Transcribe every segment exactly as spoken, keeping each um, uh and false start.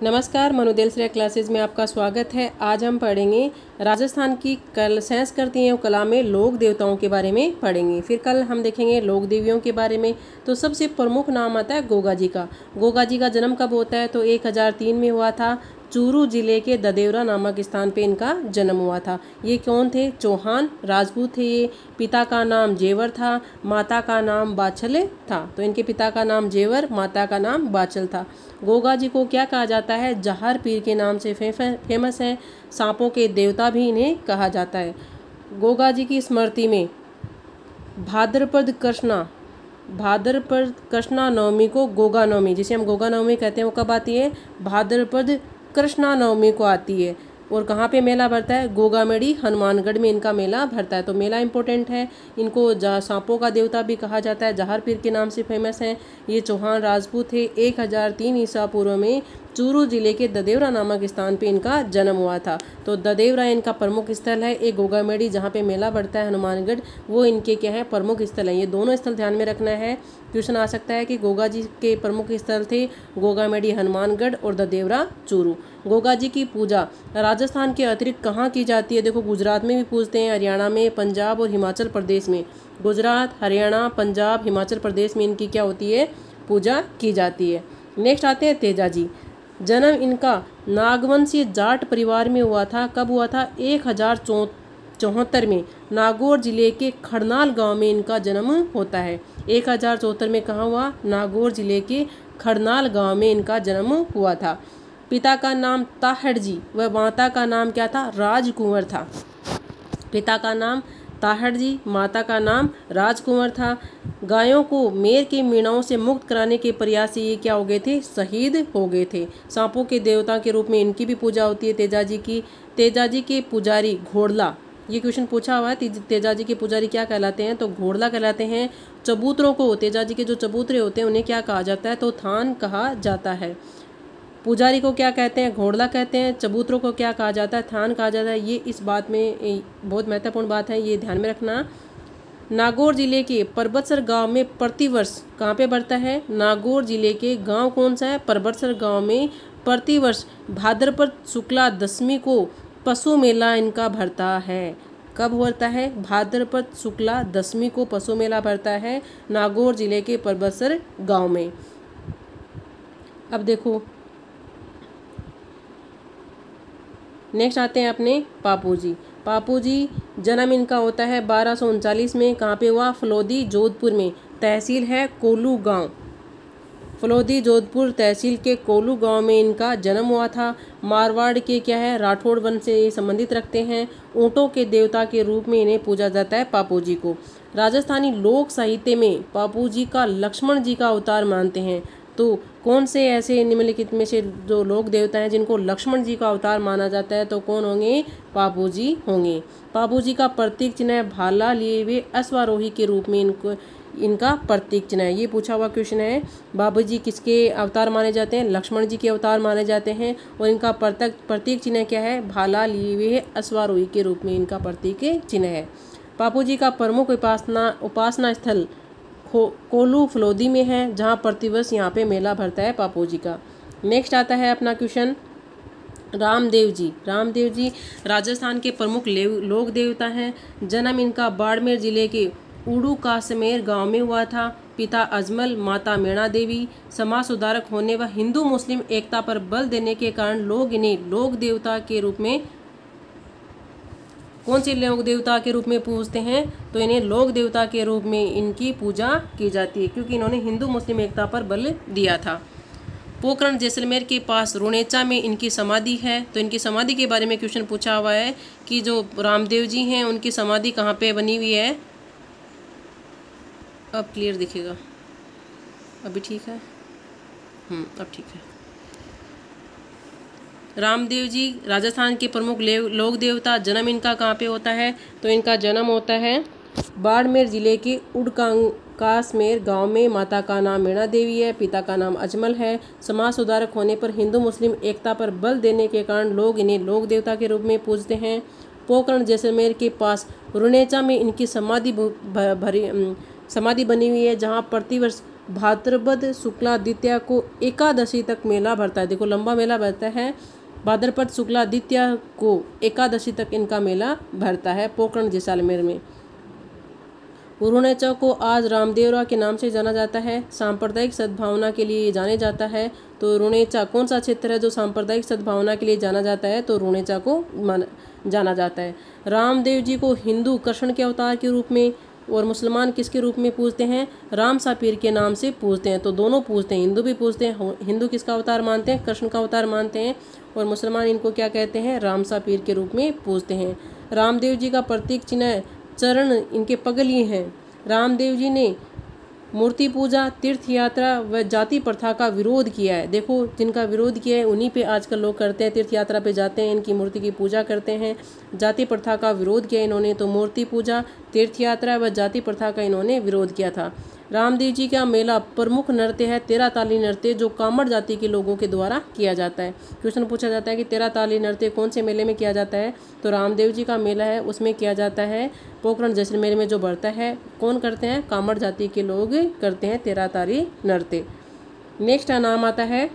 नमस्कार, मनुदेल श्रेय क्लासेज में आपका स्वागत है। आज हम पढ़ेंगे राजस्थान की कल संस्कृति एवं कला में लोक देवताओं के बारे में पढ़ेंगे। फिर कल हम देखेंगे लोक देवियों के बारे में। तो सबसे प्रमुख नाम आता है गोगा जी का। गोगा जी का जन्म कब होता है? तो एक हज़ार तीन में हुआ था। चूरू जिले के ददेवरा नामक स्थान पे इनका जन्म हुआ था। ये कौन थे? चौहान राजपूत थे ये। पिता का नाम जेवर था, माता का नाम बाछल था। तो इनके पिता का नाम जेवर, माता का नाम बाछल था। गोगा जी को क्या कहा जाता है? जहर पीर के नाम से फे, फे, फेमस है। सांपों के देवता भी इन्हें कहा जाता है। गोगा जी की स्मृति में भाद्रपद कृष्णा भाद्रपद कृष्णा नवमी को गोगा नवमी, जिसे हम गोगा नवमी कहते हैं, वो कब आती है? भाद्रपद कृष्णा नवमी को आती है। और कहाँ पे मेला भरता है? गोगामेड़ी हनुमानगढ़ में इनका मेला भरता है। तो मेला इंपॉर्टेंट है। इनको सांपों का देवता भी कहा जाता है, जहर पीर के नाम से फेमस है। ये चौहान राजपूत है। एक हज़ार तीन ईसा पूर्व में चूरू जिले के ददेवरा नामक स्थान पे इनका जन्म हुआ था। तो ददेवरा इनका प्रमुख स्थल है। एक गोगामेड़ी जहाँ पे मेला बढ़ता है हनुमानगढ़, वो इनके क्या है? प्रमुख स्थल है। ये दोनों स्थल ध्यान में रखना है। क्वेश्चन आ सकता है कि गोगा जी के प्रमुख स्थल थे गोगामेड़ी हनुमानगढ़ और ददेवरा चूरू। गोगा जी की पूजा राजस्थान के अतिरिक्त कहाँ की जाती है? देखो, गुजरात में भी पूछते हैं, हरियाणा में, पंजाब और हिमाचल प्रदेश में। गुजरात, हरियाणा, पंजाब, हिमाचल प्रदेश में इनकी क्या होती है? पूजा की जाती है। नेक्स्ट आते हैं तेजा जी। जन्म इनका नागवंशीय जाट परिवार में हुआ था। कब हुआ था? एक हज़ार चौहत्तर में नागौर जिले के खड़नाल गांव में इनका जन्म होता है। एक हज़ार चौहत्तर में कहाँ हुआ? नागौर जिले के खड़नाल गांव में इनका जन्म हुआ था। पिता का नाम ताहड़ जी व माता का नाम क्या था? राजकुंवर था। पिता का नाम ताहड़ जी, माता का नाम राजकुंवर था। गायों को मेर के मीणाओं से मुक्त कराने के प्रयास से ये क्या हो गए थे? शहीद हो गए थे। सांपों के देवता के रूप में इनकी भी पूजा होती है तेजा जी की। तेजा जी के पुजारी घोड़ला, ये क्वेश्चन पूछा हुआ है। तेजा जी के पुजारी क्या कहलाते हैं? तो घोड़ला कहलाते हैं। चबूतरों को, तेजा जी के जो चबूतरे होते हैं, उन्हें क्या कहा जाता है? तो थान कहा जाता है। पुजारी को क्या कहते हैं? घोड़ला कहते हैं। चबूतरों को क्या कहा जाता है? थान कहा जाता है। ये इस बात में बहुत महत्वपूर्ण बात है, ये ध्यान में रखना। नागौर जिले के परबतसर गांव में प्रतिवर्ष कहाँ पे बढ़ता है? नागौर जिले के गांव कौन सा है? परबतसर गांव में प्रतिवर्ष भाद्रपद शुक्ला दशमी को पशु मेला इनका भरता है। कब होता है? भाद्रपद शुक्ला दशमी को पशु मेला भरता है नागौर जिले के परबतसर गांव में। अब देखो, नेक्स्ट आते हैं अपने पापू जी। पापू जी जन्म इनका होता है बारह सौ उनचालीस में। कहाँ पे हुआ? फलोदी जोधपुर में। तहसील है कोलू गांव। फलोदी जोधपुर तहसील के कोलू गांव में इनका जन्म हुआ था। मारवाड़ के क्या है? राठौड़ वंश से संबंधित रखते हैं। ऊँटों के देवता के रूप में इन्हें पूजा जाता है पापू जी को। राजस्थानी लोक साहित्य में पापू जी का लक्ष्मण जी का अवतार मानते हैं। तो कौन से ऐसे निम्नलिखित में से जो लोक देवता हैं जिनको लक्ष्मण जी का अवतार माना जाता है? तो कौन होंगे? पापू जी होंगे। पापू जी का प्रतीक चिन्ह भाला लिए हुए अश्वारोही के रूप में इनको इनका प्रतीक चिन्ह है। ये पूछा हुआ क्वेश्चन है। बाबू जी किसके अवतार माने जाते हैं? लक्ष्मण जी के अवतार माने जाते हैं। और इनका प्रतीक प्रतीक चिन्ह क्या है? भाला लिए हुए अश्वारोही के रूप में इनका प्रतीक चिन्ह है। पापू जी का प्रमुख उपासना उपासना स्थल कोलू फलोदी में है, जहाँ प्रतिवर्ष यहाँ पे मेला भरता है पापू जी का। नेक्स्ट आता है अपना क्वेश्चन रामदेव जी। रामदेव जी राजस्थान के प्रमुख लोक देवता हैं। जन्म इनका बाड़मेर जिले के उड़ू कासमेर गांव में हुआ था। पिता अजमल, माता मीणा देवी। समाज सुधारक होने व हिंदू मुस्लिम एकता पर बल देने के कारण लोग इन्हें लोक देवता के रूप में कौन से लोक देवता के रूप में पूजते हैं? तो इन्हें लोक देवता के रूप में इनकी पूजा की जाती है, क्योंकि इन्होंने हिंदू मुस्लिम एकता पर बल दिया था। पोखरण जैसलमेर के पास रुणेचा में इनकी समाधि है। तो इनकी समाधि के बारे में क्वेश्चन पूछा हुआ है कि जो रामदेव जी हैं उनकी समाधि कहाँ पे बनी हुई है? अब क्लियर दिखेगा, अभी ठीक है? हम्म अब ठीक है। रामदेव जी राजस्थान के प्रमुख लोक देवता। जन्म इनका कहाँ पे होता है? तो इनका जन्म होता है बाड़मेर जिले के उड़कासमेर गांव में। माता का नाम मीणा देवी है, पिता का नाम अजमल है। समाज सुधारक होने पर हिंदू मुस्लिम एकता पर बल देने के कारण लोग इन्हें लोक देवता के रूप में पूजते हैं। पोखरण जैसलमेर के पास रुणेचा में इनकी समाधि भरी समाधि बनी हुई है, जहाँ प्रतिवर्ष भाद्रपद शुक्ला द्वितीया को एकादशी तक मेला भरता है। देखो लंबा मेला भरता है। भाद्रपद शुक्ला द्वितीया को एकादशी तक इनका मेला भरता है पोकरण जैसलमेर में। रुणेचा को आज रामदेवरा के नाम से जाना जाता है। सांप्रदायिक सद्भावना के लिए जाने जाता है। तो रुणेचा कौन सा क्षेत्र है जो सांप्रदायिक सद्भावना के लिए जाना जाता है? तो रुणेचा को जाना जाता है। रामदेव जी को हिंदू कृष्ण के अवतार के रूप में और मुसलमान किसके रूप में पूजते हैं? राम सा पीर के नाम से पूजते हैं। तो दोनों पूजते हैं, हिंदू भी पूजते हैं। हिंदू किसका अवतार मानते हैं? कृष्ण का अवतार मानते हैं। और मुसलमान इनको क्या कहते हैं? राम सा पीर के रूप में पूजते हैं। रामदेव जी का प्रतीक चिन्ह चरण इनके पगली हैं। रामदेव जी ने मूर्ति पूजा, तीर्थ यात्रा व जाति प्रथा का विरोध किया है। देखो जिनका विरोध किया है उन्हीं पे आजकल लोग करते हैं, तीर्थ यात्रा पे जाते हैं, इनकी मूर्ति की पूजा करते हैं। जाति प्रथा का विरोध किया इन्होंने, तो मूर्ति पूजा, तीर्थ यात्रा व जाति प्रथा का इन्होंने विरोध किया था। रामदेव जी का मेला प्रमुख नृत्य है तेरह ताली नृत्य, जो कामड़ जाति के लोगों के द्वारा किया जाता है। क्वेश्चन पूछा जाता है कि तेरह ताली नृत्य कौन से मेले में किया जाता है? तो रामदेव जी का मेला है उसमें किया जाता है। पोखरण जैसलमेर में जो बढ़ता है, कौन करते हैं? कामड़ जाति के लोग करते हैं तेरह ताली नृत्य। नेक्स्ट नाम आता है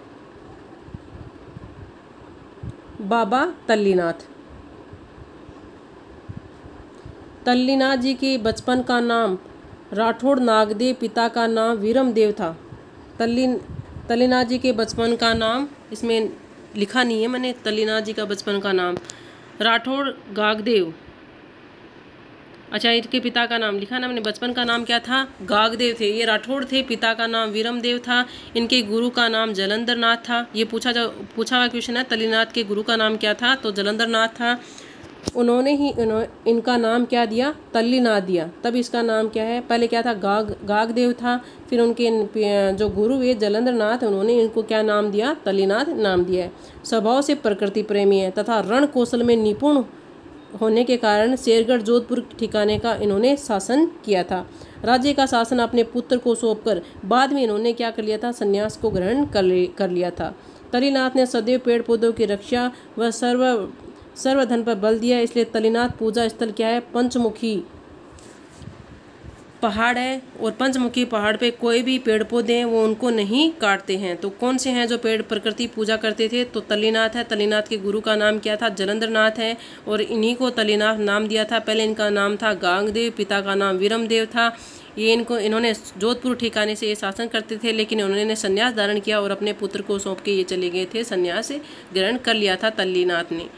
बाबा तल्लीनाथ। तल्लीनाथ जी के बचपन का नाम राठौड़ नागदेव, पिता का नाम वीरमदेव था। तल्ली तल्लीनाथ जी के बचपन का नाम इसमें लिखा नहीं है मैंने। तल्लीनाथ जी का बचपन का नाम राठौड़ गागदेव, अच्छा इनके पिता का नाम लिखा ना मैंने। बचपन का नाम क्या था? गागदेव थे। ये राठौड़ थे, पिता का नाम वीरमदेव था। इनके गुरु का नाम जलंधर नाथ था। ये पूछा जा पूछा हुआ क्वेश्चन है। तल्लीनाथ के गुरु का नाम क्या था? तो जलंधर नाथ था। उन्होंने ही इनका नाम क्या दिया? तल्लीनाथ दिया। तब इसका नाम क्या है? पहले क्या था? गाग गागदेव था। फिर उनके जो गुरु हुए जलंधर नाथ, उन्होंने इनको क्या नाम दिया? तल्लीनाथ नाम दिया है। स्वभाव से प्रकृति प्रेमी है तथा रण कौशल में निपुण होने के कारण शेरगढ़ जोधपुर ठिकाने का इन्होंने शासन किया था। राज्य का शासन अपने पुत्र को सौंपकर बाद में इन्होंने क्या कर लिया था? संन्यास को ग्रहण कर लिया था। तल्लीनाथ ने सदैव पेड़ पौधों की रक्षा व सर्व सर्वधन पर बल दिया, इसलिए तल्लीनाथ पूजा स्थल क्या है? पंचमुखी पहाड़ है। और पंचमुखी पहाड़ पे कोई भी पेड़ पौधे हैं वो उनको नहीं काटते हैं। तो कौन से हैं जो पेड़ प्रकृति पूजा करते थे? तो तल्लीनाथ है। तल्लीनाथ के गुरु का नाम क्या था? जलंधर नाथ है। और इन्हीं को तल्लीनाथ नाम दिया था। पहले इनका नाम था गांगदेव, पिता का नाम वीरमदेव था। ये इनको इन्होंने जोधपुर ठिकाने से ये शासन करते थे, लेकिन उन्होंने संन्यास धारण किया और अपने पुत्र को सौंप के ये चले गए थे। संन्यास ग्रहण कर लिया था तल्लीनाथ ने।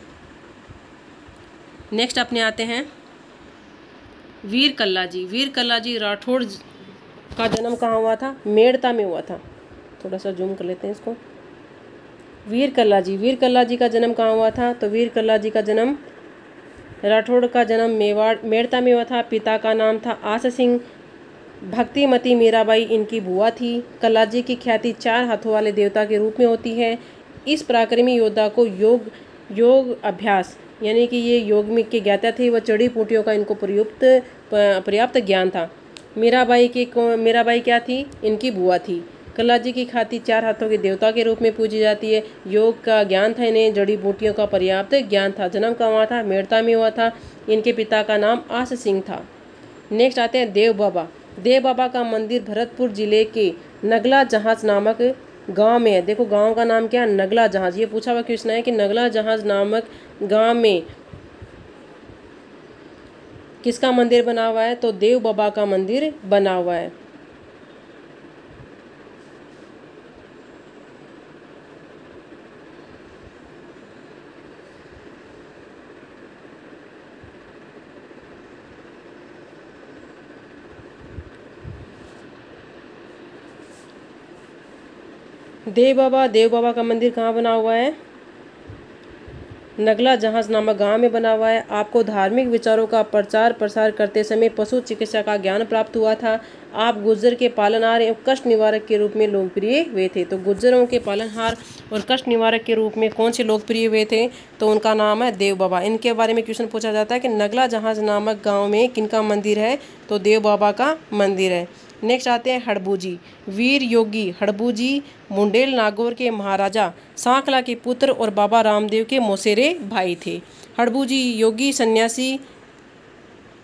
नेक्स्ट अपने आते हैं वीर कल्ला जी। वीर कल्ला जी राठौड़ का जन्म कहाँ हुआ था? मेड़ता में हुआ था। थोड़ा सा जूम कर लेते हैं इसको। वीर कल्ला जी वीर कल्ला जी का जन्म कहाँ हुआ था? तो वीर कल्ला जी का जन्म राठौड़ का जन्म मेवाड़ मेड़ता में हुआ था। पिता का नाम था आस सिंह। भक्तिमती मीराबाई इनकी बुआ थी। कल्ला जी की ख्याति चार हाथों वाले देवता के रूप में होती है। इस पराक्रमी योद्धा को योग योग अभ्यास यानी कि ये योग में के ज्ञाता थे। वह चढ़ी पूटियों का इनको प्रयुक्त पर्याप्त ज्ञान था। मीराबाई के मीराबाई क्या थी? इनकी बुआ थी। कल्ला जी की ख्याति चार हाथों के देवता के रूप में पूजी जाती है। योग का ज्ञान था इन्हें, जड़ी बूटियों का पर्याप्त ज्ञान था। जन्म कहाँ हुआ था? मेड़ता में हुआ था। इनके पिता का नाम आस सिंह था। नेक्स्ट आते हैं देव बाबा। देव बाबा का मंदिर भरतपुर जिले के नगला जहाज नामक गांव में है। देखो गांव का नाम क्या है? नगला जहाज। ये पूछा हुआ क्वेश्चन है कि नगला जहाज नामक गांव में किसका मंदिर बना हुआ है? तो देव बाबा का मंदिर बना हुआ है। देव बाबा देव बाबा का मंदिर कहाँ बना हुआ है? नगला जहाज नामक गांव में बना हुआ है। आपको धार्मिक विचारों का प्रचार प्रसार करते समय पशु चिकित्सा का ज्ञान प्राप्त हुआ था। आप गुर्जर के पालनहार एवं कष्ट निवारक के रूप में लोकप्रिय हुए थे। तो गुर्जरों के पालनहार और कष्ट निवारक के रूप में कौन से लोकप्रिय हुए थे? तो उनका नाम है देव बाबा। इनके बारे में क्वेश्चन पूछा जाता है कि नगला जहाज नामक गाँव में किनका मंदिर है? तो देव बाबा का मंदिर है। नेक्स्ट आते हैं हड़बूजी। वीर योगी हड़बूजी मुंडेल नागौर के महाराजा सांकला के पुत्र और बाबा रामदेव के मौसेरे भाई थे। हड़बूजी योगी सन्यासी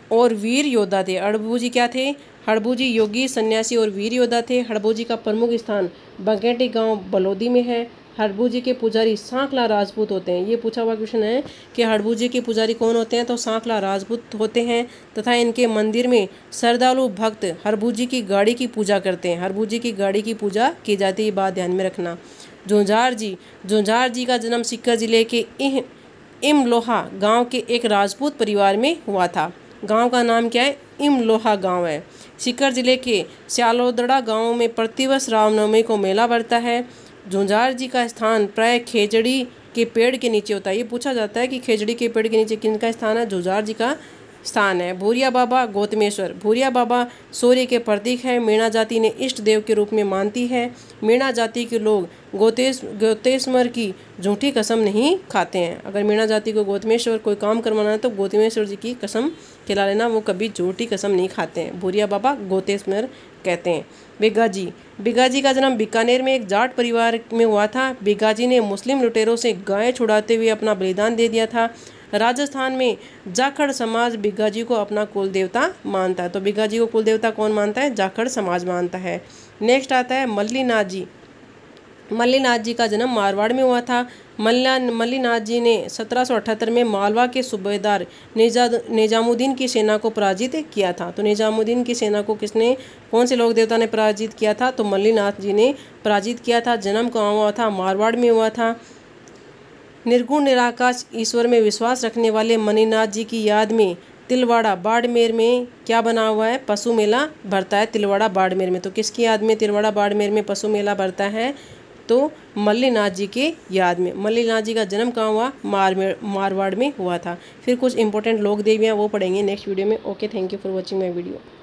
और वीर योद्धा थे। हड़बू जी क्या थे? हड़बू जी योगी, सन्यासी और वीर योद्धा थे। हड़बू जी का प्रमुख स्थान बंकेटी गांव बलौदी में है। हड़बू जी के पुजारी सांकला राजपूत होते हैं। ये पूछा हुआ क्वेश्चन है कि हड़बू जी के पुजारी कौन होते हैं, तो सांकला राजपूत होते हैं। तथा इनके मंदिर में श्रद्धालु भक्त हड़बू जी की गाड़ी की पूजा करते हैं। हड़बू जी की गाड़ी की पूजा की जाती है, बात ध्यान में रखना। झुंझार जी झुंझार जी का जन्म सीकर जिले के इह इमलोहा गांव के एक राजपूत परिवार में हुआ था। गांव का नाम क्या है? इमलोहा गांव है। सीकर जिले के स्यालोदड़ा गांव में प्रतिवर्ष रामनवमी को मेला बढ़ता है। झुंझार जी का स्थान प्राय खेजड़ी के पेड़ के नीचे होता है। ये पूछा जाता है कि खेजड़ी के पेड़ के नीचे किनका स्थान है? झुंझार जी का स्थान है। भूरिया बाबा गौतमेश्वर भूरिया बाबा सूर्य के प्रतीक है। मीणा जाति ने इष्ट देव के रूप में मानती है। मीणा जाति के लोग गौतेश गौतेश्वर की झूठी कसम नहीं खाते हैं। अगर मीणा जाति को गौतमेश्वर कोई काम करवाना है तो गौतमेश्वर जी की कसम खिला लेना, वो कभी झूठी कसम नहीं खाते हैं। भूरिया बाबा गौतेश्वर कहते हैं। बिगाजी बिगाजी का जन्म बीकानेर में एक जाट परिवार में हुआ था। बिगाजी ने मुस्लिम लुटेरों से गाय छुड़ाते हुए अपना बलिदान दे दिया था। राजस्थान में जाखड़ समाज बिगाजी को अपना कुल देवता मानता है। तो बिगाजी को कुल देवता कौन मानता है? जाखड़ समाज मानता है। नेक्स्ट आता है मल्लीनाथ जी। मल्लीनाथ जी का जन्म मारवाड़ में हुआ था। मल्ला मल्लीनाथ जी ने सत्रह सौ अठहत्तर में मालवा के सूबेदार निजा निजामुद्दीन की सेना को पराजित किया था। तो निजामुद्दीन की सेना को किसने, कौन से लोक देवता ने पराजित किया था? तो मल्लीनाथ जी ने पराजित किया था। जन्म कहाँ हुआ था? मारवाड़ में हुआ था। निर्गुण निराकाश ईश्वर में विश्वास रखने वाले मणिनाथ जी की याद में तिलवाड़ा बाड़मेर में क्या बना हुआ है? पशु मेला भरता है तिलवाड़ा बाड़मेर में। तो किसकी याद में तिलवाड़ा बाड़मेर में पशु मेला भरता है? तो मल्लीनाथ जी के याद में। मल्लीनाथ जी का जन्म कहाँ हुआ? मारमेर मारवाड़ में हुआ था। फिर कुछ इंपॉर्टेंट लोक देवियाँ वो पढ़ेंगे नेक्स्ट वीडियो में। Okay, thank you for watching my video.